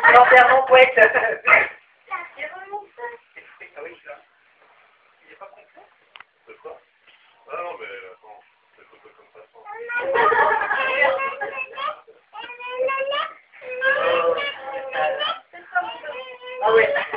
L'enterrement poète. Ah oui, ça. Il est pas complet. De quoi? Ah non, mais attends, des photos comme ça. Ah oui.